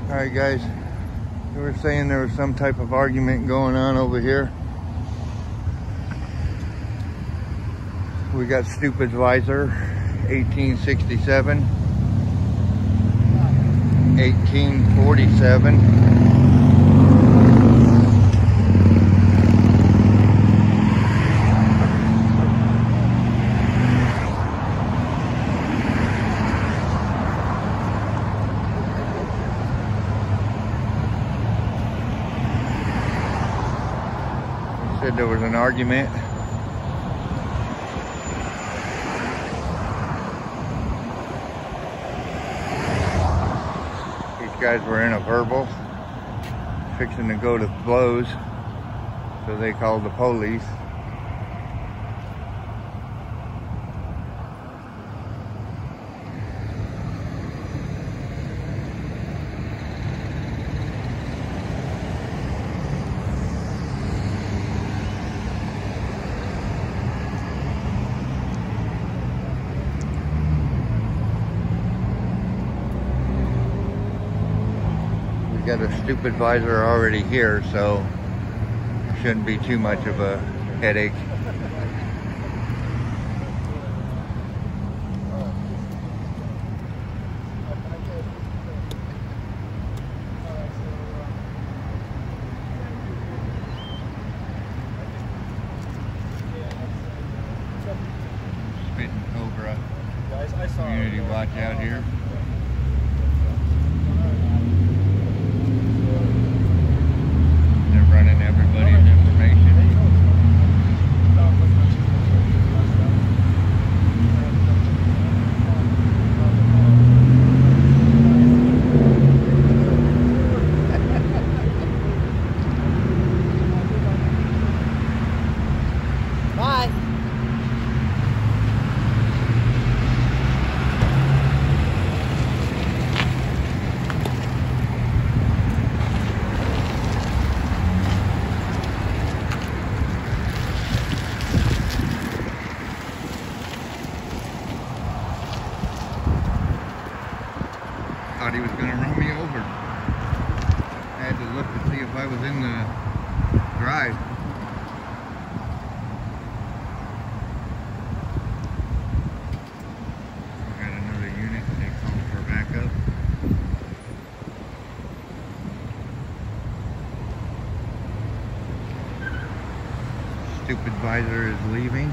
Alright guys, they were saying there was some type of argument going on over here. We got stupidviser 1867, 1847. Said there was an argument. These guys were in a verbal, fixing to go to blows, so they called the police. Got a stupidviser already here, so shouldn't be too much of a headache. Spittincobra community watch out here. Running everybody's information. Bye. Thought he was going to run me over. I had to look to see if I was in the drive. Got another unit. They called for backup. Stupidviser is leaving.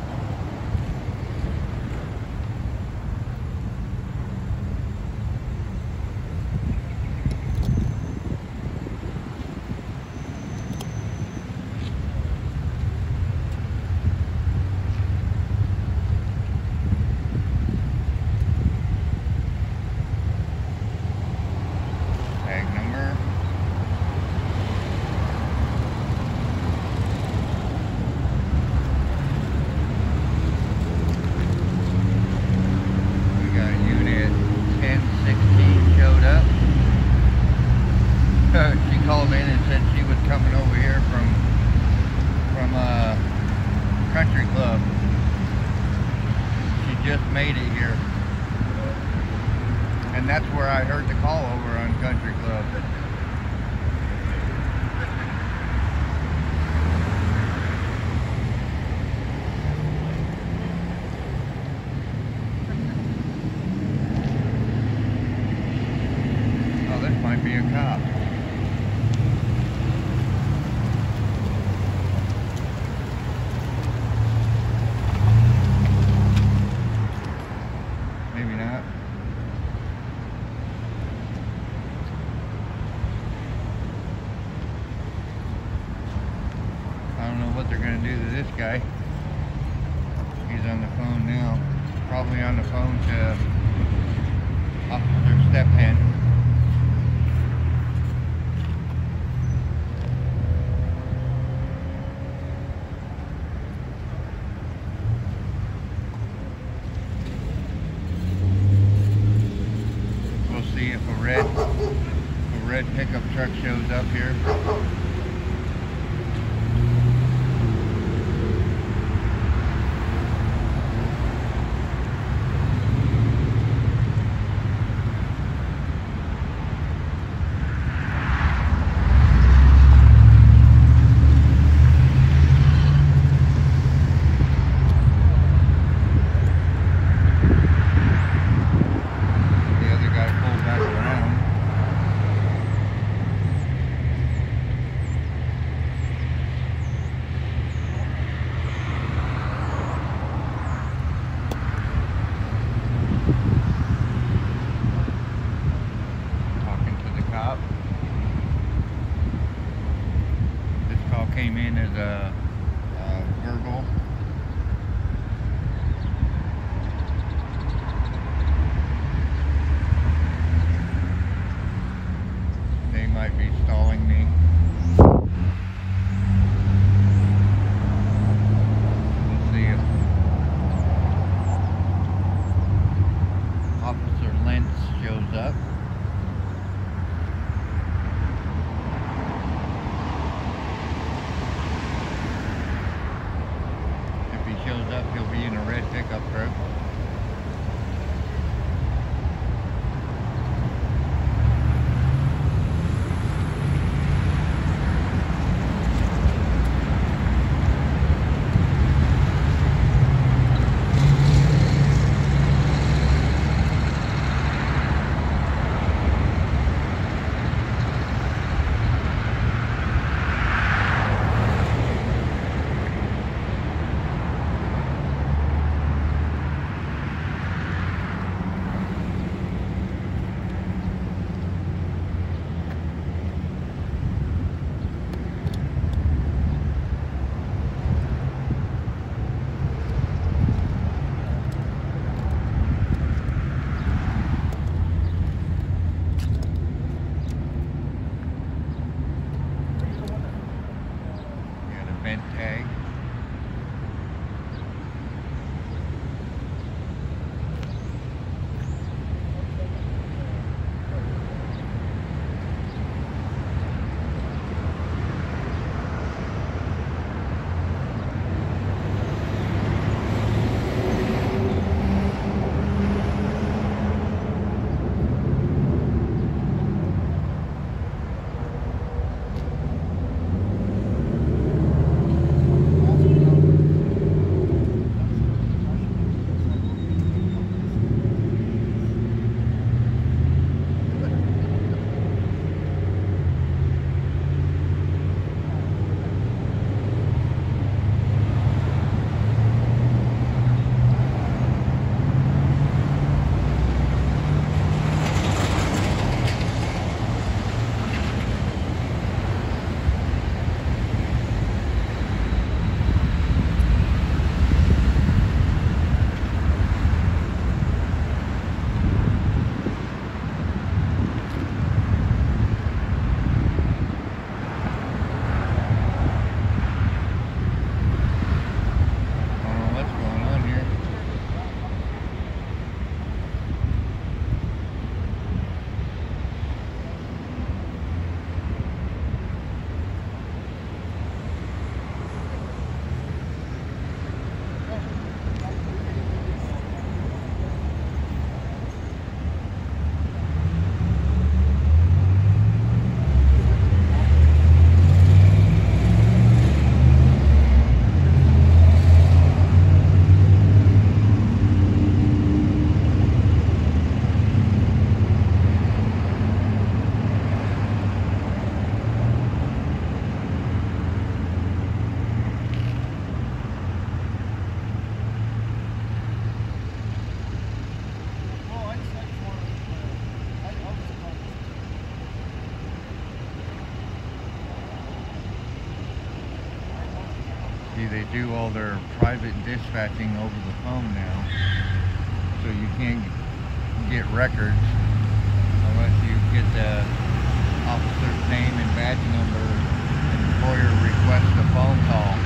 She called in and said she was coming over here from country club. She just made it here, and that's where I heard the call over on country club. Oh, this might be a cop. Maybe not. I don't know what they're going to do to this guy. He's on the phone now. Probably on the phone to Officer Stephen. We'll see if a red pickup truck shows up here. came in as a gurgle. They might be stalling me. We'll see if Officer Lentz shows up. If he shows up, he'll be in a red pickup truck. Vent tag. See, they do all their private dispatching over the phone now, so you can't get records unless you get the officer's name and badge number and employer requests a phone call.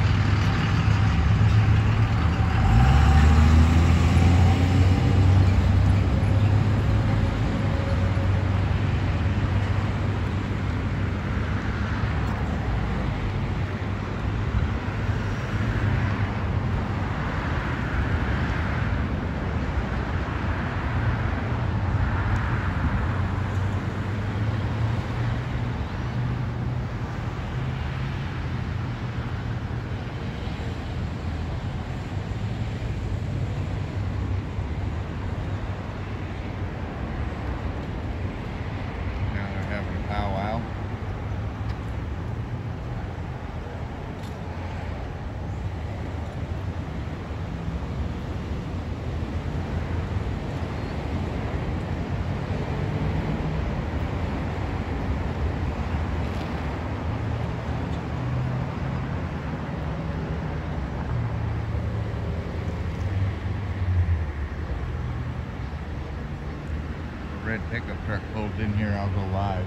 here, I'll go live.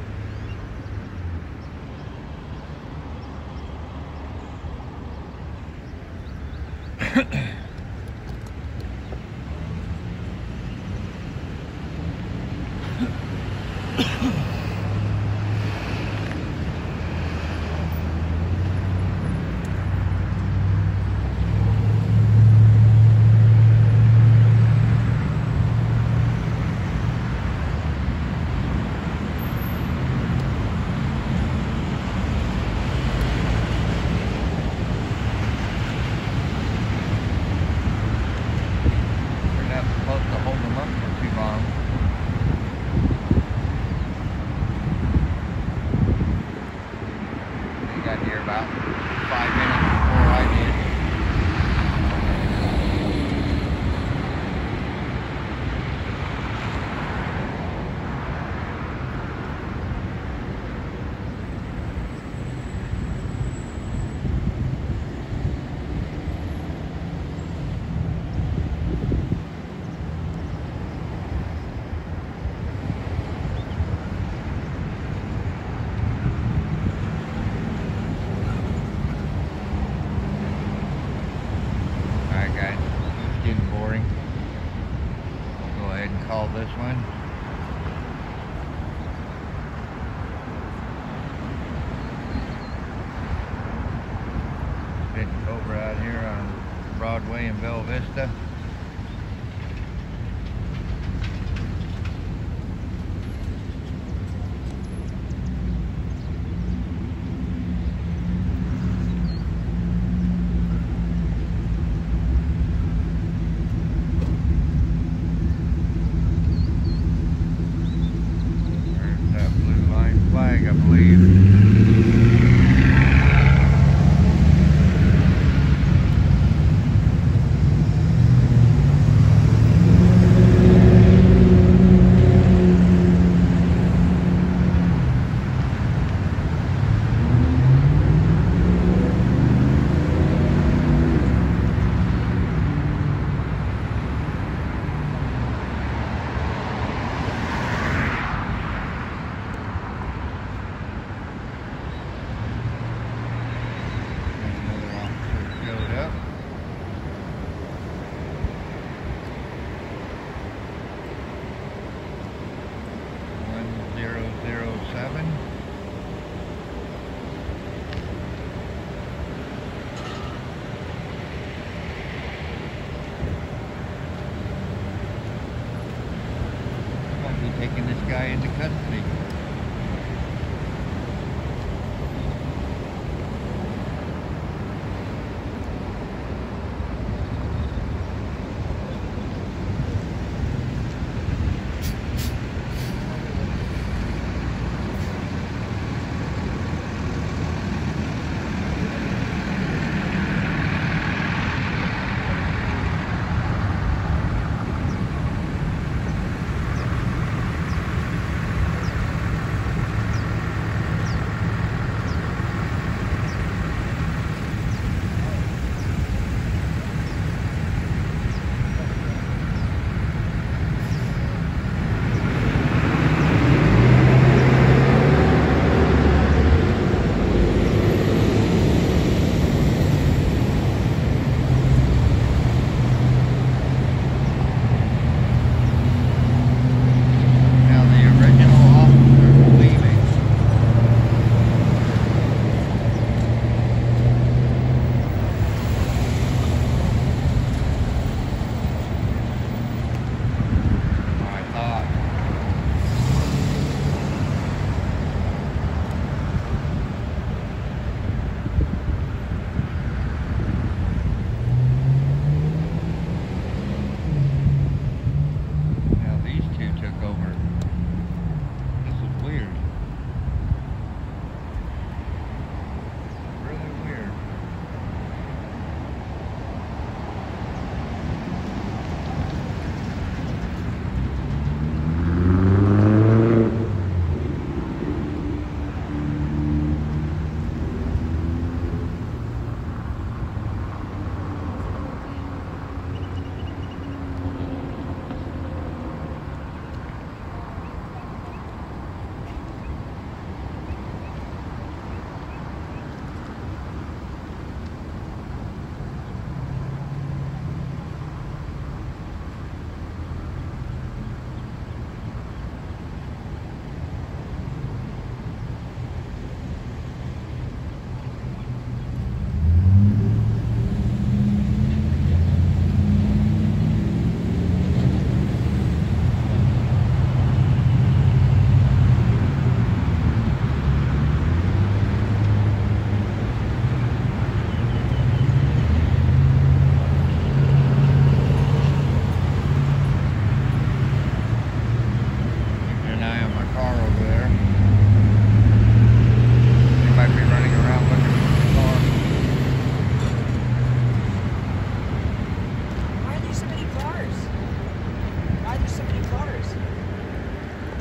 Got here about 5 minutes before I did. Guys, it's getting boring. Go ahead and call this one. Spittincobra out here on Broadway in Bella Vista. Flag, I believe.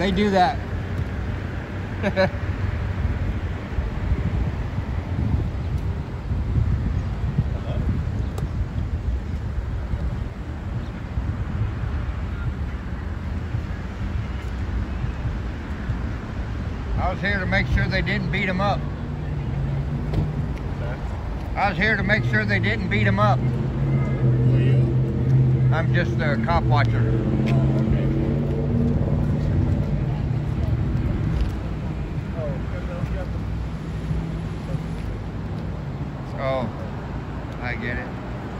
They do that. I was here to make sure they didn't beat him up. I was here to make sure they didn't beat him up. Who are you? I'm just a cop watcher. Oh, I get it.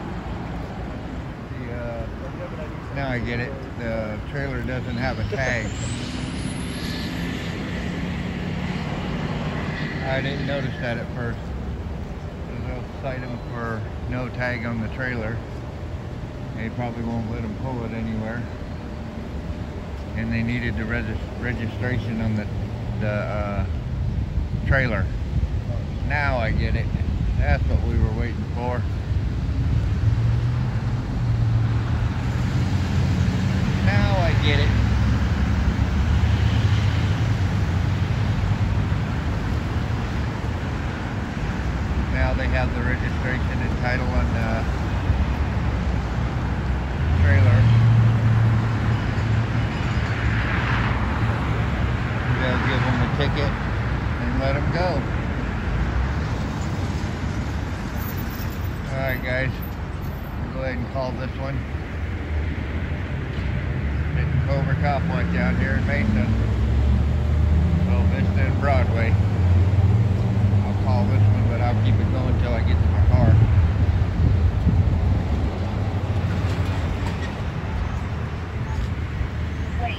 Now I get it. The trailer doesn't have a tag. I didn't notice that at first. They'll cite them for no tag on the trailer. They probably won't let them pull it anywhere. And they needed the registration on the trailer. Now I get it. That's what we were waiting for. Now I get it. Now they have the registration and title on the trailer. They'll give them a ticket and let them go. Alright guys, we'll go ahead and call this one Spittincobra Cop Watch out here in Mesa. Well, Vista and Broadway. I'll call this one, but I'll keep it going until I get to my car. Wait.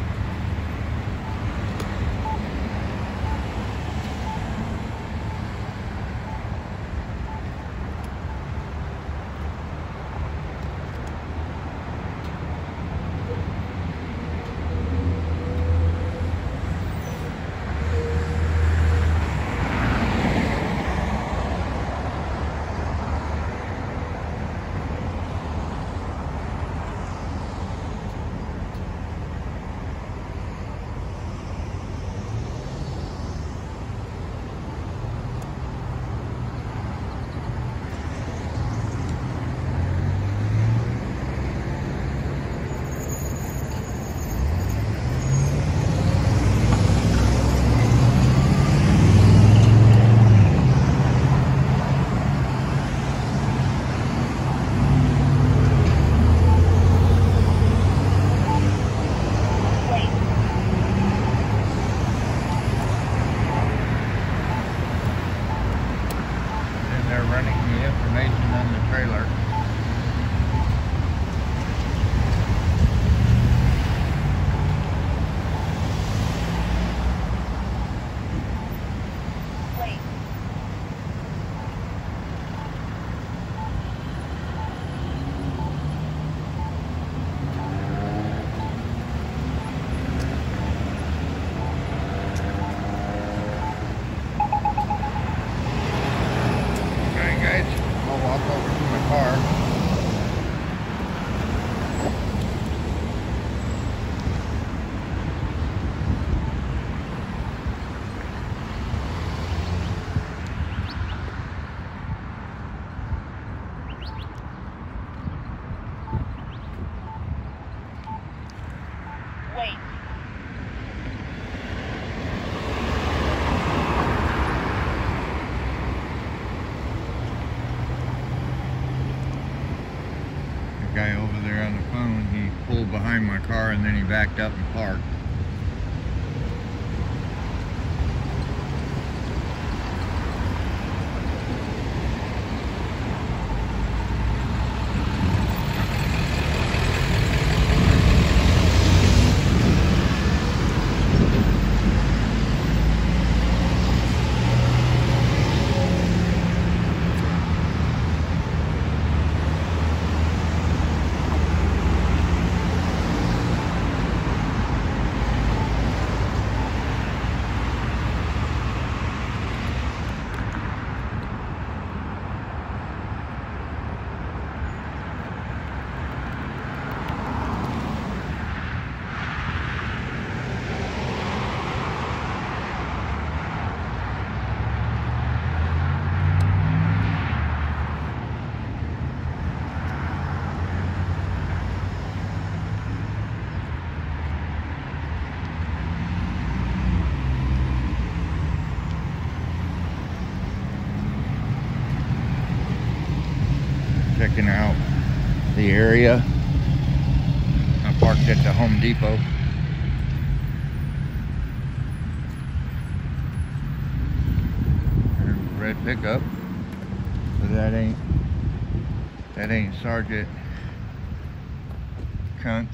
Running the information on the trailer. Wait. I'll walk over to my car. Wait. The guy over there on the phone, he pulled behind my car and then he backed up and parked. out the area. I parked at the Home Depot. There's a red pickup, but that ain't Sergeant Kuntz.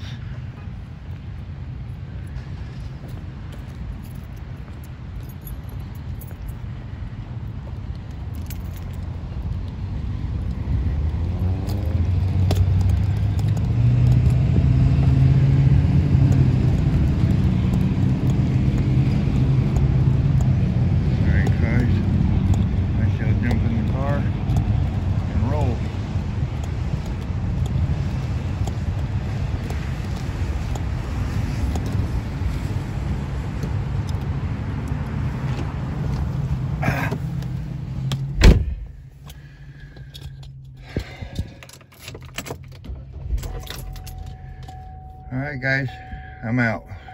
All right, guys, I'm out.